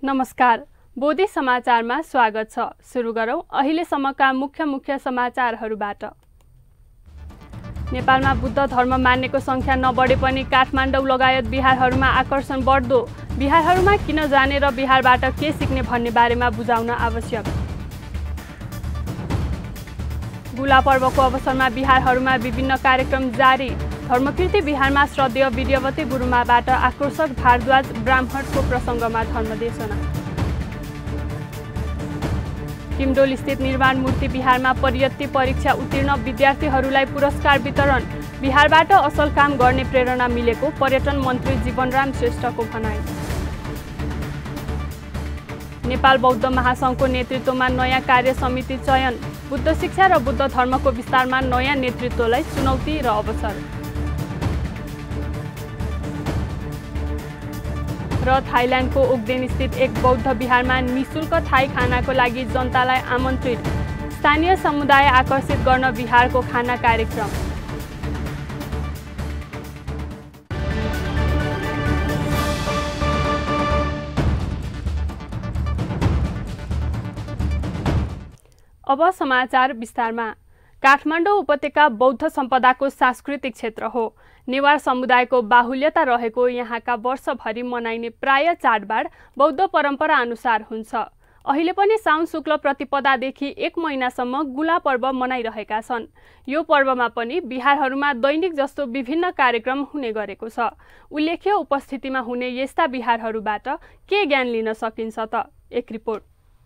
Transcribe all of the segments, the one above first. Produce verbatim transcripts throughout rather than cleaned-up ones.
नमस्कार, बोधी समाचारमा स्वागत छ। सुरु गरौं अहिलेसम्मका मुख्य मुख्य समाचारहरूबाट। नेपालमा बुद्ध धर्म मान्नेको संख्या नबढे पनि काठमाडौँ लगायत बिहारहरूमा आकर्षण बढ्दो। बिहारहरूमा किन जाने र बिहारबाट के सिक्ने भन्ने बारेमा बुझाउन आवश्यक। गुला पर्वको अवसरमा बिहारहरूमा विभिन्न कार्यक्रम जारी। धर्मकीर्ति बिहारमा श्रद्धेय विद्यावती गुरुमाबाट आक्रोशक भारद्वाज ब्राह्मणको प्रसङ्गमा धर्मदेशना। किमडोल स्थित निर्माण मूर्ति बिहारमा परियत्ति परीक्षा उत्तीर्ण विद्यार्थीहरूलाई पुरस्कार वितरण। बिहारबाट असल काम गर्ने प्रेरणा मिलेको पर्यटन मन्त्री जीवनराम श्रेष्ठको भनाइ। नेपाल बौद्ध महासङ्घको नेतृत्वमा नयाँ कार्य समिति चयन। बुद्ध शिक्षा र बुद्ध धर्मको विस्तारमा नयाँ नेतृत्वलाई चुनौती र अवसर। र थाइल्यान्डको ओक्देन स्थित एक बौद्ध बिहारमा निशुल्क थाई खानाको लागि जनतालाई आमन्त्रित। स्थानीय समुदाय आकर्षित गर्न बिहारको खाना कार्यक्रम। अब समाचार विस्तारमा। काठमाडौँ उपत्यका बौद्ध सम्पदाको सांस्कृतिक क्षेत्र हो। नेवार समुदायको बाहुल्यता रहेको यहाँका वर्षभरि मनाइने प्राय चाडबाड बौद्ध परम्परा अनुसार हुन्छ। अहिले पनि साउन शुक्ल प्रतिपदादेखि एक महिनासम्म गुला पर्व मनाइरहेका छन्। यो पर्वमा पनि बिहारहरूमा दैनिक जस्तो विभिन्न कार्यक्रम हुने गरेको छ। उल्लेख्य उपस्थितिमा हुने यस्ता बिहारहरूबाट के ज्ञान लिन सकिन्छ त? एक रिपोर्ट।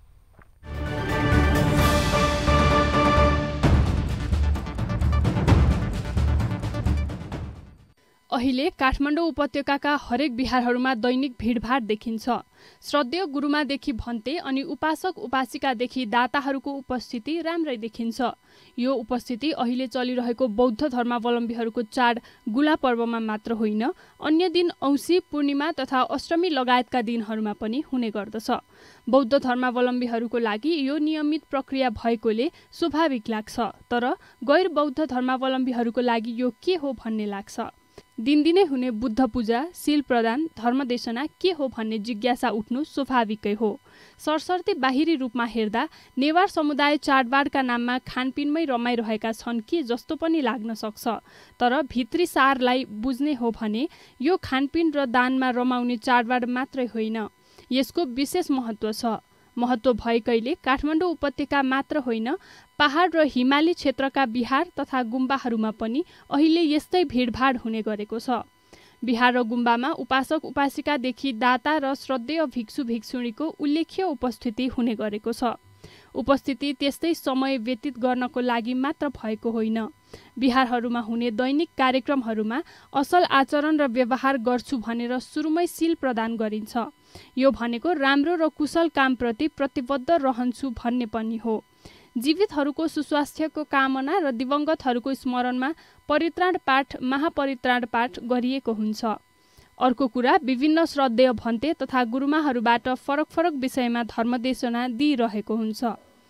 अहिले काठमाडौँ उपत्यकाका हरेक बिहारहरूमा दैनिक भिडभाड देखिन्छ। श्रद्धेय गुरुमादेखि भन्ते अनि उपासक उपासिकादेखि दाताहरूको उपस्थिति राम्रै देखिन्छ। यो उपस्थिति अहिले चलिरहेको बौद्ध धर्मावलम्बीहरूको चाड गुला पर्वमा मात्र होइन, अन्य दिन औँसी, पूर्णिमा तथा अष्टमी लगायतका दिनहरूमा पनि हुने गर्दछ। बौद्ध धर्मावलम्बीहरूको लागि यो नियमित प्रक्रिया भएकोले स्वाभाविक लाग्छ, तर गैर बौद्ध धर्मावलम्बीहरूको लागि यो के हो भन्ने लाग्छ। दिनदिनै हुने बुद्ध पूजा, शील प्रदान, धर्मदेशना के हो भन्ने जिज्ञासा उठ्नु स्वाभाविकै हो। सरसर्ती बाहिरी रूपमा हेर्दा नेवार समुदाय चाडबाडका नाममा खानपिनमै रमाइरहेका छन् कि जस्तो पनि लाग्न सक्छ, तर भित्री सारलाई बुझ्ने हो भने यो खानपिन र दानमा रमाउने चाडबाड मात्रै होइन, यसको विशेष महत्त्व छ। महत्त्व भएकैले काठमाडौँ उपत्यका मात्र होइन, पहाड र हिमाली क्षेत्रका बिहार तथा गुम्बाहरूमा पनि अहिले यस्तै भिडभाड हुने गरेको छ। बिहार र गुम्बामा उपासक उपासिकादेखि दाता र श्रद्धेय भिक्षु भिक्षुणीको उल्लेख्य उपस्थिति हुने गरेको छ। उपस्थिति त्यस्तै समय व्यतीत गर्नको लागि मात्र भएको होइन। बिहारहरूमा हुने दैनिक कार्यक्रमहरूमा असल आचरण र व्यवहार गर्छु भनेर सुरुमै शील प्रदान गरिन्छ। यो भनेको राम्रो र कुशल कामप्रति प्रतिबद्ध रहन्छु भन्ने पनि हो। जीवितहरूको सुस्वास्थ्यको कामना र दिवंगतहरूको स्मरणमा परित्राण पाठ, महापरित्राण पाठ गरिएको हुन्छ। अर्को कुरा, विभिन्न श्रद्धेय भन्ते तथा गुरुमाहरूबाट फरक फरक विषयमा धर्मदेशना दिइरहेको हुन्छ।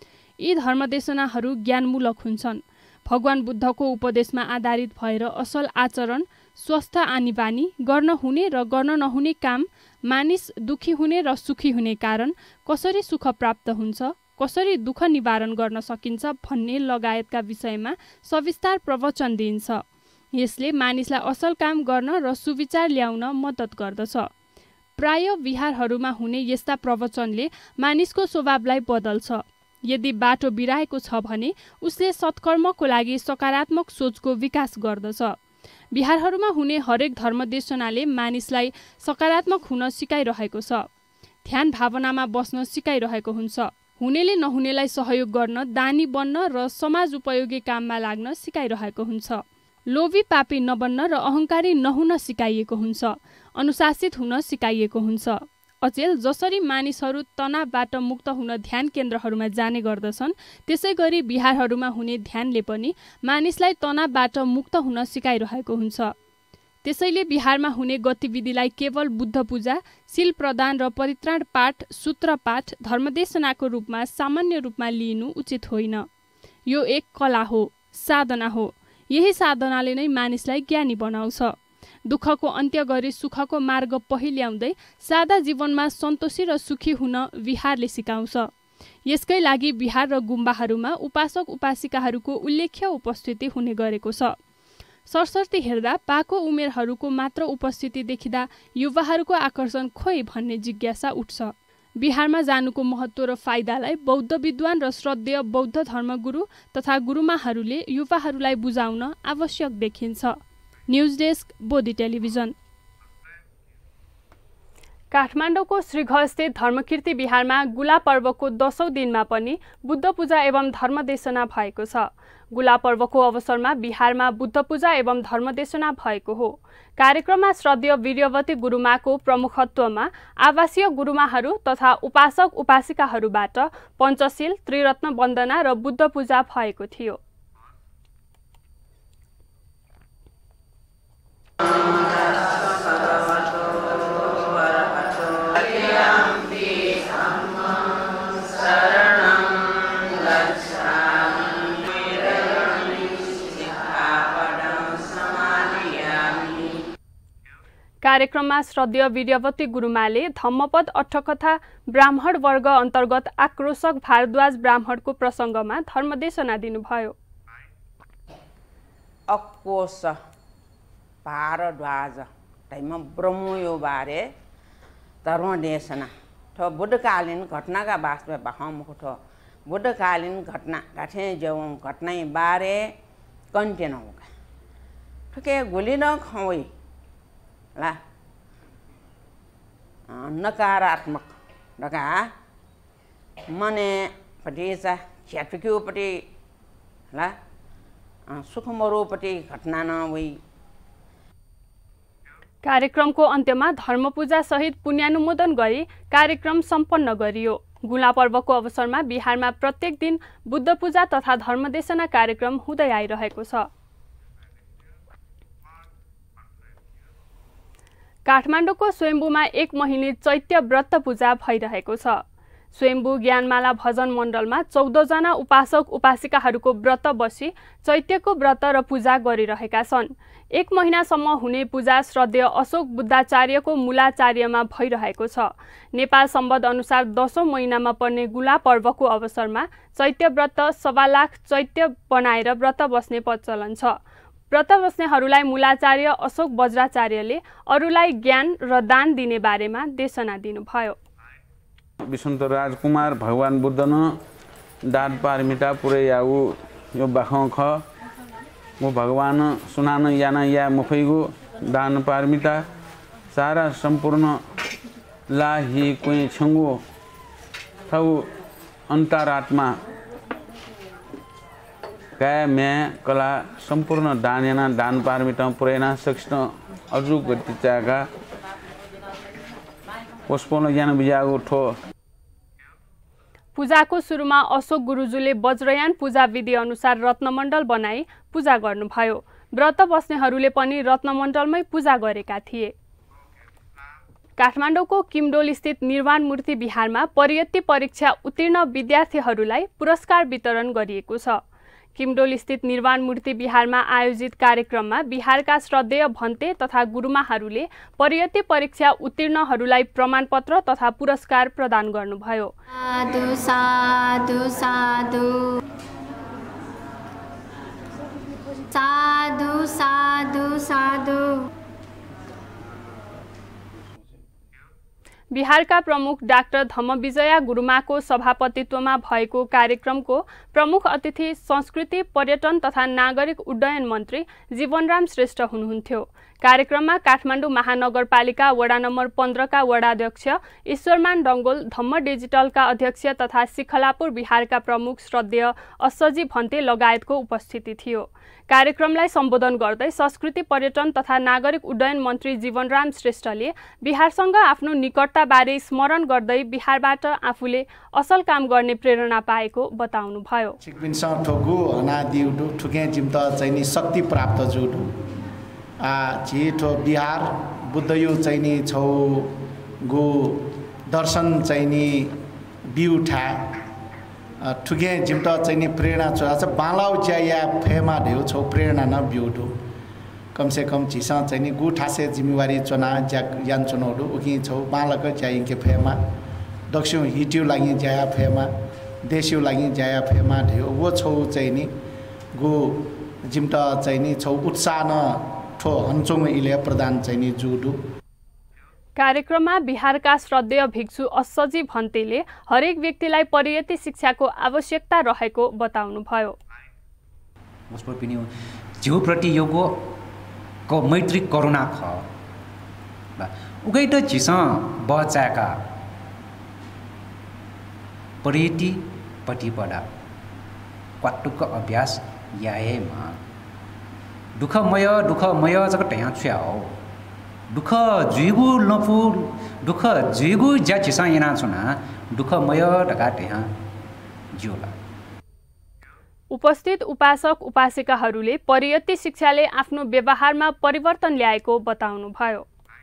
यी धर्मदेशनाहरू ज्ञानमूलक हुन्छन्। भगवान बुद्धको उपदेशमा आधारित भएर असल आचरण, स्वस्थ आनीबानी, गर्न हुने र गर्न नहुने काम, मानिस दुखी हुने र सुखी हुने कारण, कसरी सुख प्राप्त हुन्छ, कसरी दुःख निवारण गर्न सकिन्छ भन्ने लगायतका विषयमा सविस्तार प्रवचन दिइन्छ। यसले मानिसलाई असल काम गर्न र सुविचार ल्याउन मद्दत गर्दछ। प्राय बिहारहरूमा हुने यस्ता प्रवचनले मानिसको स्वभावलाई बदल्छ। यदि बाटो बिराएको छ भने उसले सत्कर्मको लागि सकारात्मक सोचको विकास गर्दछ। बिहारहरूमा हुने हरेक धर्मदेशनाले मानिसलाई सकारात्मक हुन सिकाइरहेको छ। ध्यान भावनामा बस्न सिकाइरहेको हुन्छ। हुनेले नहुनेलाई सहयोग गर्न, दानी बन्न र समाज उपयोगी काममा लाग्न सिकाइरहेको हुन्छ। लोभी पापी नबन्न र अहङ्कारी नहुन सिकाइएको हुन्छ। अनुशासित हुन सिकाइएको हुन्छ। अचेल जसरी मानिसहरू तनावबाट मुक्त हुन ध्यान केन्द्रहरूमा जाने गर्दछन्, त्यसै गरी बिहारहरूमा हुने ध्यानले पनि मानिसलाई तनावबाट मुक्त हुन सिकाइरहेको हुन्छ। त्यसैले बिहारमा हुने गतिविधिलाई केवल बुद्ध पूजा, शील प्रदान र परित्राण पाठ, सूत्र पाठ, धर्मदेशनाको रूपमा सामान्य रूपमा लिनु उचित होइन। यो एक कला हो, साधना हो। यही साधनाले नै मानिसलाई ज्ञानी बनाउँछ। दुःखको अन्त्य गरी सुखको मार्ग पहिल्याउँदै सादा जीवनमा सन्तोषी र सुखी हुन विहारले सिकाउँछ। यसकै लागि विहार र गुम्बाहरूमा उपासक उपासिकाहरूको उल्लेख्य उपस्थिति हुने गरेको छ। सरसर्ती हेर्दा पाको उमेरहरूको मात्र उपस्थिति देखिँदा युवाहरूको आकर्षण खोइ भन्ने जिज्ञासा उठ्छ। बिहारमा जानुको महत्त्व र फाइदालाई बौद्ध विद्वान र श्रद्धेय बौद्ध धर्मगुरु तथा गुरुमाहरूले युवाहरूलाई बुझाउन आवश्यक देखिन्छ। News desk, Bodhi television. काठमाडौँको श्रीघस्थित धर्मकीर्ति बिहारमा गुला पर्वको दशौं दिनमा पनि बुद्ध पूजा एवं धर्मदेशना भएको छ। गुला पर्वको अवसरमा बिहारमा बुद्ध पूजा एवं धर्मदेशना भएको हो। कार्यक्रममा श्रद्धेय वीर्यवती गुरुमाको प्रमुखत्वमा आवासीय गुरुमाहरू तथा उपासक उपासिकाहरूबाट पञ्चशील, त्रिरत्न वन्दना र बुद्ध पूजा भएको थियो। कार्यक्रममा श्रद्धेय वीर्यवती गुरुमाले धम्मपद अठकथा ब्राह्मण वर्ग अन्तर्गत आक्रोशक भारद्वाज ब्राह्मणको प्रसङ्गमा धर्मदेशना दिनुभयो। अक्कोश भारद्वाज टाइममा ब्रह्मयो बारे धर्मदेशना ठो बुद्धकालीन घटनाका वास्तव बहामुख ठो बुद्धकालीन घटना घटे जो घटना बारे कन्टेन होगा ठके गोली न खवई ला नकारात्मक डका मने पटिसा छ्याटुक्योपट्टि ला सुखमरोपट्टि घटना न वही। कार्यक्रमको अन्त्यमा धर्मपूजा सहित पुण्यानुमोदन गरी कार्यक्रम सम्पन्न गरियो। गुला पर्वको अवसरमा बिहारमा प्रत्येक दिन बुद्ध पूजा तथा धर्मदेशना कार्यक्रम हुँदै आइरहेको छ। काठमाडौँको स्वयम्भूमा एक महिने चैत्य व्रत पूजा भइरहेको छ। स्वयम्भू ज्ञानमाला भजन मण्डलमा चौध जना उपासक उपासिकाहरूको व्रत बसी चैत्यको व्रत र पूजा गरिरहेका छन्। एक महिनासम्म हुने पूजा श्रद्धेय अशोक बुद्धाचार्यको मूलाचार्यमा भइरहेको छ। नेपाल सम्बन्ध अनुसार दशौं महिनामा पर्ने गुला पर्वको अवसरमा चैत्य व्रत सवा लाख चैत्य बनाएर व्रत बस्ने प्रचलन छ। व्रत बस्नेहरूलाई मूलाचार्य अशोक वज्राचार्यले अरूलाई ज्ञान र दान दिने बारेमा देशना दिनुभयो। विष्णु राजकुमार भगवान बुद्ध न दान पारमिता पुरै याउ यो बाखौ ख मो भगवान सुनान याना या मुखैगो दान पारमिता सारा सम्पूर्ण लाही कुइ छंगो थौ अन्तरात्मा काय मैं कला सम्पूर्ण दान याना दान पारमिता पुरैना सक्षण अजु गतिचाका पुष्पन ज्ञान बिजागो ठो। पूजाको सुरुमा अशोक गुरुजुले वज्रयान पूजा विधि अनुसार रत्नमण्डल बनाई पूजा गर्नुभयो। व्रत बस्नेहरूले पनि रत्नमण्डलमै पूजा गरेका थिए। काठमाडौँको किमडोल स्थित निर्वाण मूर्ति बिहारमा परियत्ति परीक्षा उत्तीर्ण विद्यार्थीहरूलाई पुरस्कार वितरण गरिएको छ। किमडोल स्थित निर्वाण मूर्ति बिहारमा आयोजित कार्यक्रममा बिहारका श्रद्धेय भन्ते तथा गुरुमाहरूले परियत्ति परीक्षा उत्तीर्णहरूलाई प्रमाणपत्र तथा पुरस्कार प्रदान गर्नुभयो। साधु साधु साधु साधु साधु साधु। बिहारका प्रमुख डाक्टर धम्मविजया गुरुमाको सभापतित्वमा भएको कार्यक्रमको प्रमुख अतिथि संस्कृति पर्यटन तथा नागरिक उड्डयन मन्त्री जीवनराम श्रेष्ठ हुनुहुन्थ्यो। कार्यक्रममा काठमाडौँ महानगरपालिका वडा नम्बर पन्ध्रका वडाध्यक्ष ईश्वरमान डङ्गोल, धम्म डिजिटलका अध्यक्ष तथा सिखलापुर बिहारका प्रमुख श्रद्धेय अस्सजी भन्ते लगायतको उपस्थिति थियो। कार्यक्रमलाई सम्बोधन गर्दै संस्कृति पर्यटन तथा नागरिक उड्डयन मन्त्री जीवनराम श्रेष्ठले बिहारसँग आफ्नो निकटताबारे स्मरण गर्दै बिहारबाट आफूले असल काम गर्ने प्रेरणा पाएको बताउनुभयो। शक्ति प्राप्त जुटु आ छिटो बिहार बुद्धयो चाहिने छौ गो दर्शन चाहिने बिउठा ठुगे जिम्टा चाहिने प्रेरणा छ बालाउ ज्या फेमा ढेउ छौ प्रेरणा न बिउठो कमसे कम झिसा चाहिँ नि गु ठासे जिम्मेवारी चुना ज्याक यान चुनौडु उकि छौ बालक ज्याइके फेमा दक्षिण हिट्यु लागि ज्याया फेमा देश्यु लागि ज्याया फेमा ढ्यो वो छौ चाहिँ नि गु जिम्टा चाहिँ नि छौ उत्साह न ठो हन्चोङ इले प्रदान चाहिँ नि जुडु। कार्यक्रममा बिहारका श्रद्धेय भिक्षु अस्सजी भन्तेले हरेक व्यक्तिलाई परियति शिक्षाको आवश्यकता रहेको बताउनुभयो। उसको पनि जीवप्रति योगो को मैत्री करुणा ख उगै त झिस बचाका परियति पटिपडा क्वाटुक अभ्यास याएमा दुःखमय दुःखमय जग टया छ्याओ दुःख जुइगु लफु दुःख जुइगु ज्या झिसा यना छुना दुःखमय ढका टया जिउला। उपस्थित उपासक उपासिकाहरूले परियति शिक्षाले आफ्नो व्यवहारमा परिवर्तन ल्याएको बताउनुभयो।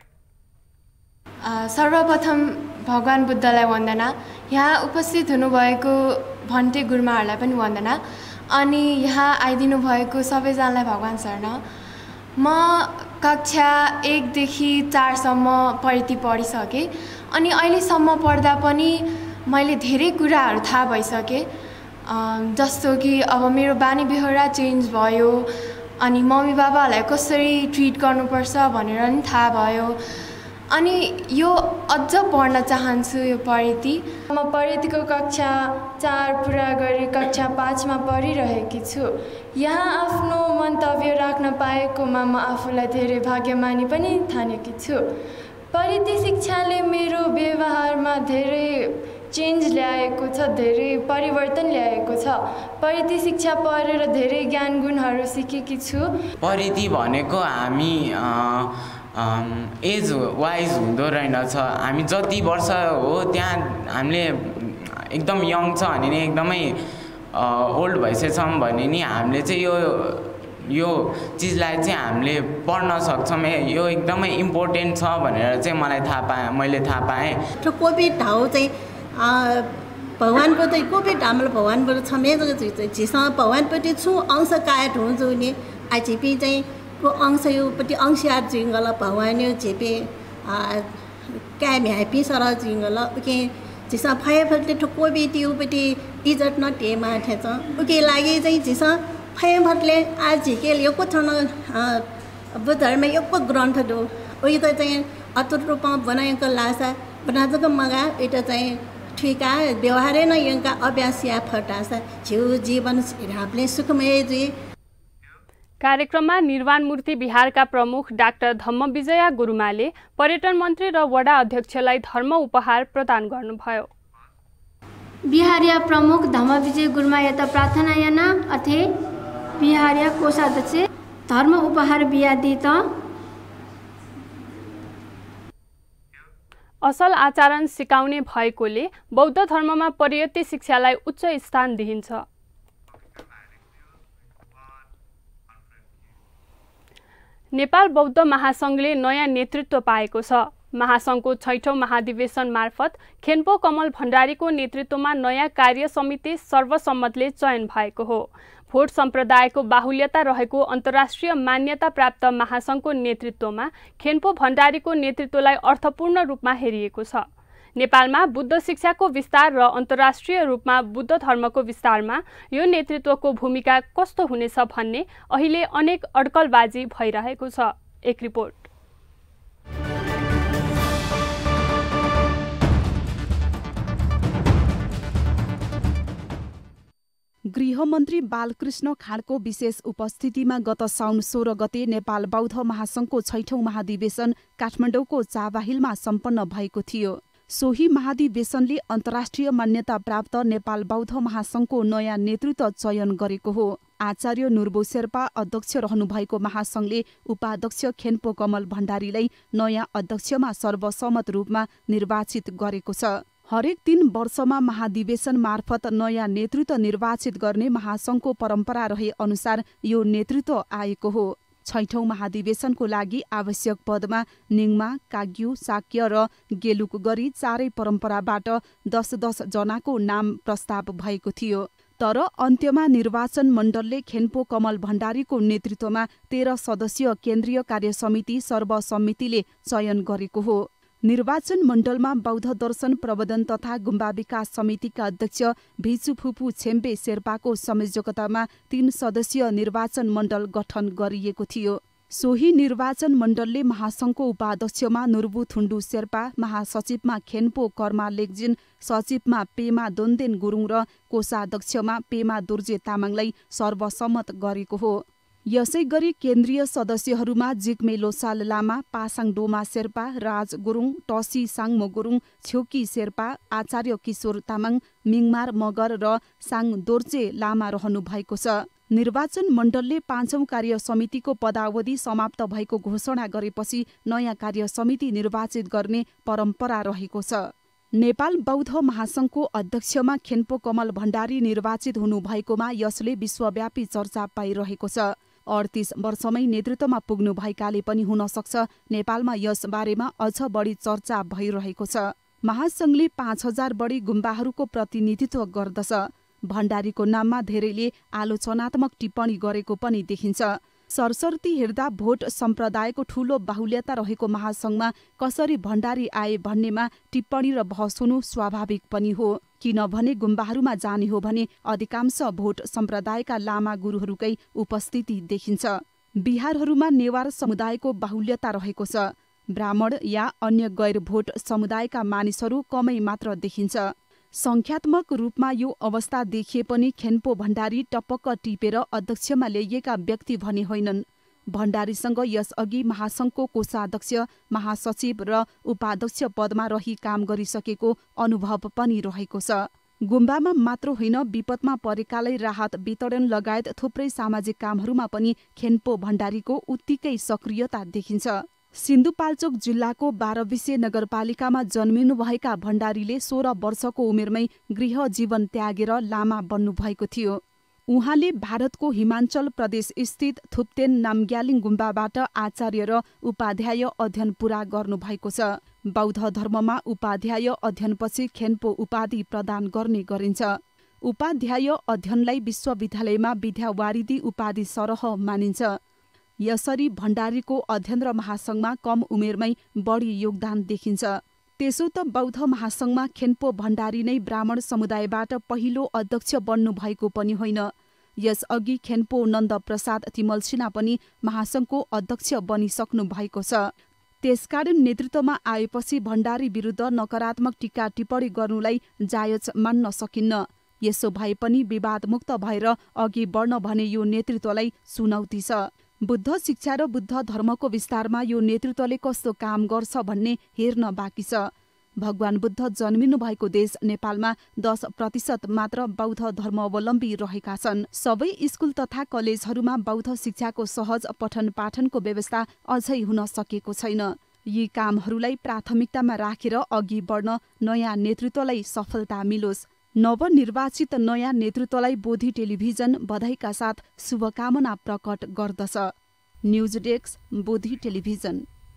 सर्वप्रथम भगवान बुद्धलाई वन्दना, यहाँ उपस्थित हुनुभएको भन्टे गुरुमाहरूलाई पनि वन्दना, अनि यहाँ आइदिनु भएको सबैजनालाई भगवान शरण। म कक्षा एकदेखि चारसम्म परियति पढिसकेँ अनि अहिलेसम्म पढ्दा पनि मैले धेरै कुराहरू थाहा भइसकेँ, जस्तो कि अब मेरो बानी बेहोरा चेन्ज भयो अनि मम्मी बाबाहरूलाई कसरी ट्रिट गर्नुपर्छ भनेर पनि थाहा भयो। अनि यो अझ पढ्न चाहन्छु यो परियति। म परियतिको कक्षा चार पुरा गरी कक्षा पाँचमा पढिरहेकी छु। यहाँ आफ्नो मन्तव्य राख्न पाएकोमा म आफूलाई धेरै भाग्यमानी पनि ठानेकी छु। परियति शिक्षाले मेरो व्यवहारमा धेरै चेन्ज ल्याएको छ, धेरै परिवर्तन ल्याएको छ। परियति शिक्षा पढेर धेरै ज्ञान गुणहरू सिकेकी छु। परियति भनेको हामी एज वाइज हुँदो रहेनछ, हामी जति वर्ष हो त्यहाँ हामीले एकदम यङ छ भने नि एकदमै ओल्ड भइसकेछौँ भने नि हामीले चाहिँ यो यो चिजलाई चाहिँ हामीले पढ्न सक्छौँ, यो एकदमै इम्पोर्टेन्ट छ भनेर चाहिँ मलाई थाहा पाएँ मैले थाहा पाएँ। कोभिड हाउ चाहिँ भगवान्पट्टि कोभिड हाम्रो भगवान्पट्टि छ मेरो झिसँग भगवान्पट्टि छु अंश कायट हुन्छ नि आइचिपी चाहिँ को अंश योपट्टि अंशियार जिङ्गल भगवान यो झेपे क्याम ह्याप्पी सर जिङ्गल उके झिसँग फयाफटले कोभिड योपट्टि इज्जत न टेमा ठेछ उके लागि चाहिँ झिसँग फयाफटले आज झिकेल यो कोठन बुद्धहरूमा यो को ग्रन्थ दो उयो त चाहिँ अतुट रूपमा बनाएको लासा बनाजको मगा एउटा चाहिँ ठिका व्यवहारै न यंका अभ्यास या फटासा छिउ जीवन हामीले सुखमय जी। कार्यक्रममा निर्वाण मूर्ति बिहारका प्रमुख डाक्टर धम्मविजया गुरुमाले पर्यटन मन्त्री र वडा अध्यक्षलाई धर्म उपहार प्रदान गर्नुभयो। बिहारिया प्रमुख धम्मविजय गुरुमा यता प्रार्थना याना अथे बिहारिया कोषाध्यक्ष धर्म उपहार बिया दित असल आचरण सिकाउने भएकोले बौद्ध धर्ममा परियति शिक्षालाई उच्च स्थान दिइन्छ। नेपाल बौद्ध महासंघले नयाँ नेतृत्व पाएको छ। महासंघको छैठौं महाधिवेशन मार्फत खेन्पो कमल भण्डारीको नेतृत्वमा नयाँ कार्य समिति सर्वसम्मतले चयन भएको हो। भोट सम्प्रदायको बाहुल्यता रहेको अन्तर्राष्ट्रिय मान्यता प्राप्त महासंघको नेतृत्वमा खेन्पो भण्डारीको नेतृत्वलाई अर्थपूर्ण रूपमा हेरिएको छ। नेपालमा बुद्ध शिक्षाको विस्तार र अन्तर्राष्ट्रिय रूपमा बुद्ध धर्मको विस्तारमा यो नेतृत्वको भूमिका कस्तो हुनेछ भन्ने अहिले अनेक अड्कलबाजी भइरहेको छ। एक रिपोर्ट। गृहमन्त्री बालकृष्ण खाँडको विशेष उपस्थितिमा गत साउन सोह्र गते नेपाल बौद्ध महासंघको छैठौं महाधिवेशन काठमाडौँको चाबाहिलमा सम्पन्न भएको थियो। सोही महाधिवेशनले अन्तर्राष्ट्रिय मान्यता प्राप्त नेपाल बौद्ध महासंघको नयाँ नेतृत्व चयन गरेको हो। आचार्य नुर्बो शेर्पा अध्यक्ष रहनुभएको महासंघले उपाध्यक्ष खेन्पो कमल भण्डारीलाई नयाँ अध्यक्षमा सर्वसम्मत रूपमा निर्वाचित गरेको छ। हरेक तीन वर्षमा महाधिवेशन मार्फत नयाँ नेतृत्व निर्वाचित गर्ने महासंघको परम्परा रहे अनुसार यो नेतृत्व आएको हो। छैठौं महाधिवेशनको लागि आवश्यक पदमा निङमा, काग्यू, साक्य र गेलुक गरी चारै परम्पराबाट दस दस जनाको नाम प्रस्ताव भएको थियो। तर अन्त्यमा निर्वाचन मण्डलले खेन्पो कमल भण्डारीको नेतृत्वमा तेह्र सदस्यीय केन्द्रीय कार्य समिति सर्वसम्मतिले चयन गरेको हो। निर्वाचन मण्डलमा बौद्ध दर्शन प्रबन्धन तथा गुम्बा विकास समितिका अध्यक्ष भिचुफुपू छेम्बे शेर्पाको संयोजकतामा तीन सदस्यीय निर्वाचन मण्डल गठन गरिएको थियो। सोही निर्वाचन मण्डलले महासङ्घको उपाध्यक्षमा नुर्बु थुण्डु शेर्पा, महासचिवमा खेन्पो कर्मा लेग्जिन, सचिवमा पेमा दोन्देन गुरुङ र कोषाध्यक्षमा पेमा दुर्जे तामाङलाई सर्वसम्मत गरेको हो। यसै गरी केन्द्रीय सदस्यहरूमा जिग्मे लोसाल लामा, पासाङ डोमा शेर्पा, राज गुरुङ, टसी साङमो गुरुङ, छ्योकी शेर्पा, आचार्य किशोर तामाङ, मिङमार मगर र साङ दोर्जे लामा रहनु भएको छ। निर्वाचन मण्डलले पाँचौं कार्य समितिको पदावधि समाप्त भएको घोषणा गरेपछि नयाँ कार्य समिति निर्वाचित गर्ने परम्परा रहेको छ। नेपाल बौद्ध महासङ्घको अध्यक्षमा खेन्पो कमल भण्डारी निर्वाचित हुनुभएकोमा यसले विश्वव्यापी चर्चा पाइरहेको छ। अडतीस वर्षमै नेतृत्वमा पुग्नु भएकाले पनि हुन सक्छ नेपालमा यस बारेमा अझ बढी चर्चा भइरहेको छ। महासङ्घले पाँच हजार बढी गुम्बाहरूको प्रतिनिधित्व गर्दछ। भण्डारीको नाममा धेरैले आलोचनात्मक टिप्पणी गरेको पनि देखिन्छ। सरसर्ती हेर्दा भोट सम्प्रदायको ठूलो बाहुल्यता रहेको महासङ्घमा कसरी भण्डारी आए भन्नेमा टिप्पणी र बहस हुनु स्वाभाविक पनि हो। किनभने गुम्बाहरूमा जाने हो भने अधिकांश भोट सम्प्रदायका लामा गुरुहरूकै उपस्थिति देखिन्छ। बिहारहरूमा नेवार समुदायको बाहुल्यता रहेको छ। ब्राह्मण या अन्य गैर भोट समुदायका मानिसहरू कमै मात्र देखिन्छ। संख्यात्मक रूपमा यो अवस्था देखिए पनि खेन्पो भण्डारी टपक्क टिपेर अध्यक्षमा ल्याइएका व्यक्ति भने होइनन्। भण्डारीसँग यसअघि महासङ्घको कोषाध्यक्ष, महासचिव र उपाध्यक्ष पदमा रही काम गरिसकेको अनुभव पनि रहेको छ। गुम्बामा मात्र होइन, विपदमा परेकालाई राहत वितरण लगायत थुप्रै सामाजिक कामहरूमा पनि खेन्पो भण्डारीको उत्तिकै सक्रियता देखिन्छ। सिन्धुपाल्चोक जिल्लाको बाह्रविसे नगरपालिकामा जन्मिनुभएका भण्डारीले सोह्र वर्षको उमेरमै गृह जीवन त्यागेर लामा बन्नुभएको थियो। उहाँले भारतको हिमाञ्चल प्रदेश स्थित थुप्तेन नामग्यालिङ गुम्बाबाट आचार्य र उपाध्याय अध्ययन पूरा गर्नुभएको छ। बौद्ध धर्ममा उपाध्याय अध्ययनपछि खेन्पो उपाधि प्रदान गर्ने गरिन्छ। उपाध्याय अध्ययनलाई विश्वविद्यालयमा विद्यावारिधि उपाधि सरह मानिन्छ। यसरी भण्डारीको अध्ययन र महासङ्घमा कम उमेरमै बढी योगदान देखिन्छ। त्यसो त बौद्ध महासङ्घमा खेन्पो भण्डारी नै ब्राह्मण समुदायबाट पहिलो अध्यक्ष बन्नु भएको पनि होइन। यसअघि खेन्पो नन्द प्रसाद तिमल्सिना पनि महासङ्घको अध्यक्ष बनिसक्नु भएको छ। त्यसकारण नेतृत्वमा आएपछि भण्डारी विरुद्ध नकारात्मक टीका टिप्पणी गर्नुलाई जायज मान्न सकिन्न। यसो भए पनि विवादमुक्त भएर अघि बढ्न भने यो नेतृत्वलाई चुनौती छ। बुद्ध शिक्षा र बुद्ध धर्मको विस्तारमा यो नेतृत्वले कस्तो काम गर्छ भन्ने हेर्न बाँकी छ। भगवान बुद्ध जन्मिनु भएको देश नेपालमा दस प्रतिशत मात्र बौद्ध धर्मावलम्बी रहेका छन्। सबै स्कुल तथा कलेजहरूमा बौद्ध शिक्षाको सहज पठन पाठनको व्यवस्था अझै हुन सकेको छैन। यी कामहरूलाई प्राथमिकतामा राखेर अघि बढ्न नयाँ नेतृत्वलाई सफलता मिलोस्। नवनिर्वाचित नयाँ नेतृत्वलाई बोधी टेलिभिजन बधाईका साथ शुभकामना प्रकट गर्दछ। News desk, Bodhi television.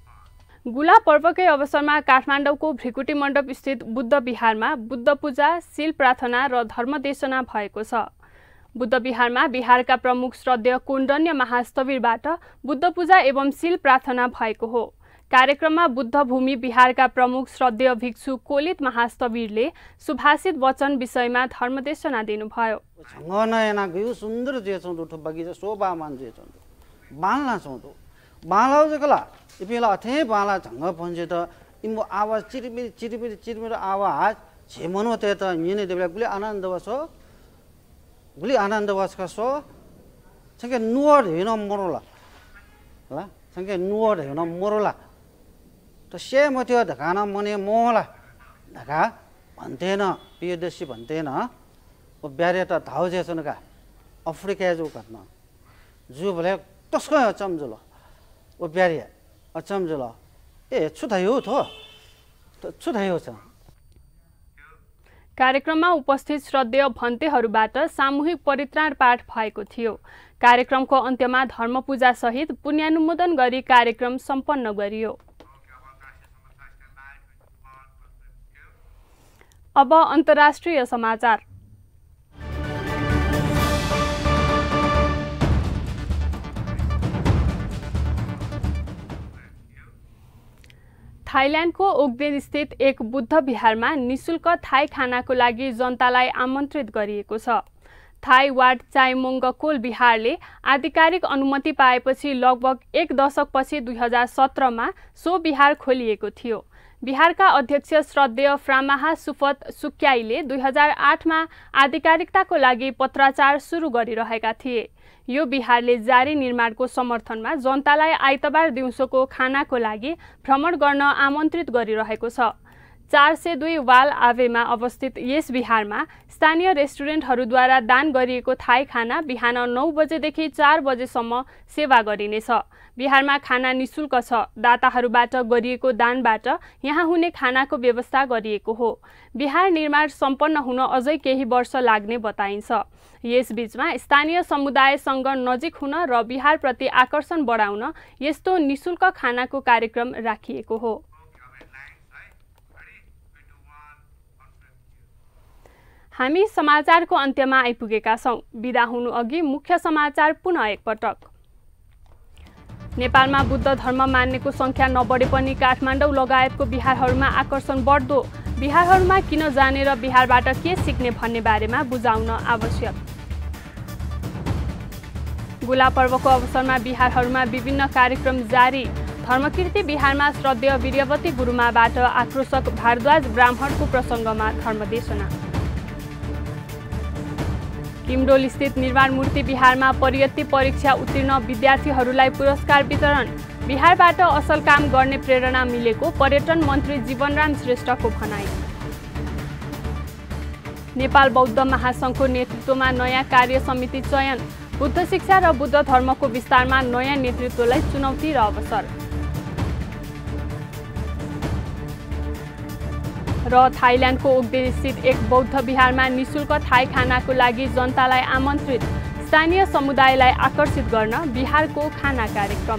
गुला पर्वकै अवसरमा काठमाडौँको भृकुटी मण्डप स्थित बुद्ध विहारमा बुद्ध पूजा, शील प्रार्थना र धर्मदेशना भएको छ। बुद्ध विहारमा बिहारका प्रमुख श्रद्धेय कोण्डन्य महास्थवीरबाट बुद्ध पूजा एवं शील प्रार्थना भएको हो। कार्यक्रममा बुद्ध भूमि बिहारका प्रमुख श्रद्धेय भिक्षु कोलित महास्थवीरले सुभाषित वचन विषयमा धर्मदेशना दिनुभयो। सुन्दर बगीचा शोभा मान्छे बाल्ना छौँ बालाउ चाहिँ कला इपेला अथे बाला झङ्ग पन्छे त इमो आवाज चिरिमिरी चिरिमिरी चिरिमिरी आवाज झेमनो ते त मिने देबला गुली आनन्द वसो गुली आनन्द वसका सो संगे नुवर हेन मरोला ल संगे नुवर हेन मरोला त से मथ्यो धकाना मने मोला धका भन्थेन पियदेशी भन्थेन ओ ब्यारे त धाउ जेसनका अफ्रिका जो गर्न जो भले तस्को चम्जुलो ओ ब्यारिया अचम्जुलो ए छुथायो थो छुथायो छ। कार्यक्रममा उपस्थित श्रद्धेय भन्तेहरूबाट सामूहिक परित्राण पाठ भएको थियो। कार्यक्रमको अन्त्यमा धर्मपूजा सहित पुण्यानुमोदन गरी कार्यक्रम सम्पन्न गरियो। अब अन्तर्राष्ट्रिय समाचार। थाइल्यान्डको ओक्देन स्थित एक बुद्ध विहारमा निशुल्क थाई खानाको लागि जनतालाई आमन्त्रित गरिएको छ। थाई वाट चाइमोङ्गकोल विहारले आधिकारिक अनुमति पाएपछि लगभग एक दशकपछि दुई हजार सत्रमा सो विहार खोलिएको थियो। बिहारका अध्यक्ष श्रद्धेय फ्रामाहा सुफत सुक्याईले दुई हजार आठमा आधिकारिकताको लागि पत्राचार सुरु गरिरहेका थिए। यो बिहारले जारी निर्माणको समर्थनमा जनतालाई आइतबार दिउँसोको खानाको लागि भ्रमण गर्न आमन्त्रित गरिरहेको छ। चार सय दुई वाल आवेमा अवस्थित यस बिहारमा स्थानीय रेस्टुरेन्टहरूद्वारा दान गरिएको थाई खाना बिहान नौ बजेदेखि चार बजेसम्म सेवा गरिनेछ। बिहारमा खाना निशुल्क छ। दाताहरूबाट गरिएको दानबाट यहाँ हुने खानाको व्यवस्था गरिएको हो। बिहार निर्माण सम्पन्न हुन अझै केही वर्ष लाग्ने बताइन्छ। यसबीचमा स्थानीय समुदायसँग नजिक हुन र बिहारप्रति आकर्षण बढाउन यस्तो निशुल्क खानाको कार्यक्रम राखिएको हो। हामी समाचारको अन्त्यमा आइपुगेका छौं। बिदा हुनु अघि मुख्य समाचार पुनः एकपटक। नेपालमा बुद्ध धर्म मान्नेको संख्या नबढे पनि काठमाडौँ लगायतको बिहारहरूमा आकर्षण बढ्दो। बिहारहरूमा किन जाने र बिहारबाट के सिक्ने भन्ने बारेमा बुझाउन आवश्यक। गुला पर्वको अवसरमा बिहारहरूमा विभिन्न कार्यक्रम जारी। धर्मकीर्ति बिहारमा श्रद्धेय वीर्यवती गुरुमाबाट आक्रोशक भारद्वाज ब्राह्मणको प्रसङ्गमा धर्मदेशना। किमडोल स्थित निर्माण मूर्ति बिहारमा परियत्ति परीक्षा उत्तीर्ण विद्यार्थीहरूलाई पुरस्कार वितरण। बिहारबाट असल काम गर्ने प्रेरणा मिलेको पर्यटन मन्त्री जीवनराम श्रेष्ठको भनाई। नेपाल बौद्ध महासङ्घको नेतृत्वमा नयाँ कार्य समिति चयन। बुद्ध शिक्षा र बुद्ध धर्मको विस्तारमा नयाँ नेतृत्वलाई चुनौती र अवसर। र थाइल्यान्डको ओक्देन स्थित एक बौद्ध बिहारमा निशुल्क थाई खानाको लागि जनतालाई आमन्त्रित। स्थानीय समुदायलाई आकर्षित गर्न बिहारको खाना कार्यक्रम।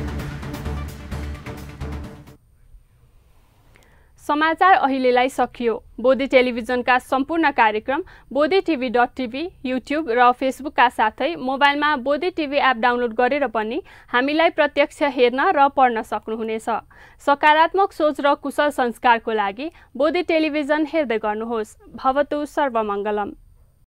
समाचार अहिलेलाई सकियो। बोधी टेलिभिजनका सम्पूर्ण कार्यक्रम Bodhi TV dot TV, YouTube र फेसबुकका साथै मोबाइलमा बोधी टिभी एप डाउनलोड गरेर पनि हामीलाई प्रत्यक्ष हेर्न र पढ्न सक्नुहुनेछ। सकारात्मक सोच र कुशल संस्कारको लागि बोधी टेलिभिजन हेर्दै गर्नुहोस्। भवतु सर्वमङ्गलम।